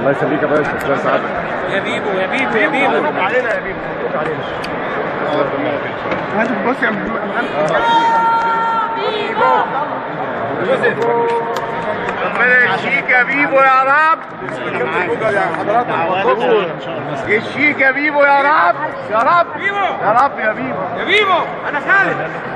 الله يسلمك يا باشا، ازي سعادتك؟ يا بيبو يا بيبو يا بيبو، مبروك علينا يا بيبو، مبروك علينا. هات بص يا ربنا يشفيك يا بيبو يا رب. يشفيك يا بيبو يا رب، يا رب يا رب يا بيبو. يا بيبو انا خالد.